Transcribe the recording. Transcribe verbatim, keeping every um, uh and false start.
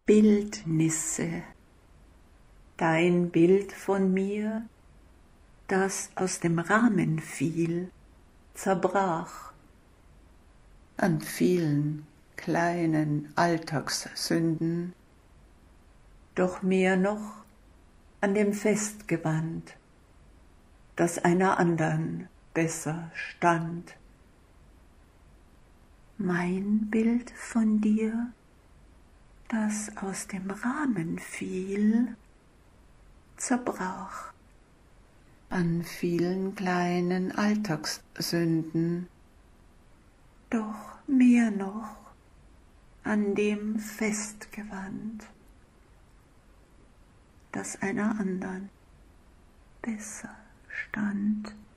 Bildnisse, dein Bild von mir, das aus dem Rahmen fiel, zerbrach an vielen kleinen Alltagssünden, doch mehr noch an dem Festgewand, das einer andern besser stand. Mein Bild von dir, das aus dem Rahmen fiel, zerbrach an vielen kleinen Alltagssünden, doch mehr noch an dem Festgewand, das einer andern besser stand.